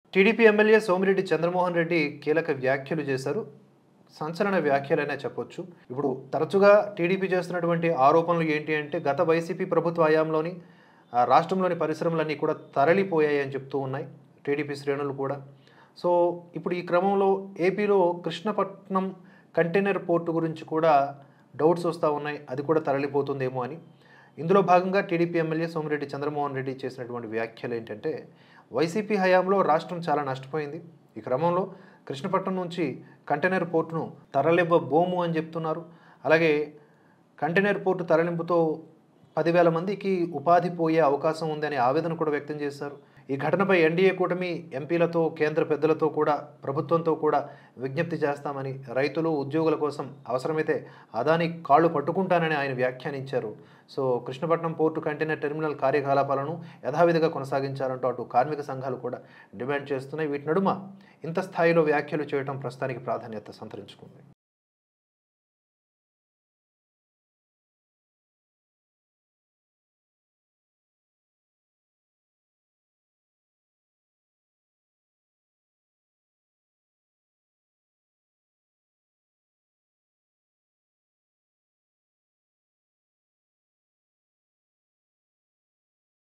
TDP MLA Somireddy Chandramohan Reddy కీలక వ్యాఖ్యలు చేశారు. సంచలన వ్యాఖ్యలనే చెప్పొచ్చు. ఇప్పుడు తరచుగా టీడీపీ చేస్తున్నటువంటి ఆరోపణలు ఏంటి అంటే గత వైసీపీ ప్రభుత్వ హయాంలోని రాష్ట్రంలోని పరిశ్రమలన్నీ కూడా తరలిపోయాయి అని చెప్తూ ఉన్నాయి టీడీపీ శ్రేణులు కూడా. సో ఇప్పుడు ఈ క్రమంలో ఏపీలో కృష్ణపట్నం కంటైనర్ పోర్టు గురించి కూడా డౌట్స్ వస్తూ ఉన్నాయి. అది కూడా తరలిపోతుందేమో అని. ఇందులో భాగంగా టీడీపీ ఎమ్మెల్యే సోమిరెడ్డి చంద్రమోహన్ రెడ్డి చేసినటువంటి వ్యాఖ్యలు ఏంటంటే వైసీపీ హయాంలో రాష్ట్రం చాలా నష్టపోయింది. ఈ క్రమంలో కృష్ణపట్నం నుంచి కంటైనర్ పోర్టును తరలివ్వబోము అని చెప్తున్నారు. అలాగే కంటైనర్ పోర్టు తరలింపుతో 10,000 మందికి ఉపాధి పోయే అవకాశం ఉందని ఆవేదన కూడా వ్యక్తం చేశారు. ఈ ఘటనపై ఎన్డీఏ కూటమి ఎంపీలతో కేంద్ర పెద్దలతో కూడా ప్రభుత్వంతో కూడా విజ్ఞప్తి చేస్తామని, రైతులు ఉద్యోగుల కోసం అవసరమైతే అదాని కాళ్ళు పట్టుకుంటానని ఆయన వ్యాఖ్యానించారు. So Krishnapatnam port container terminal కార్యకలాపాలను యథావిధిగా కొనసాగించాలంటూ అటు కార్మిక సంఘాలు కూడా డిమాండ్ చేస్తున్నాయి. వీటి నడుమ ఇంత స్థాయిలో వ్యాఖ్యలు చేయడం ప్రస్తుతానికి ప్రాధాన్యత సంతరించుకుంది.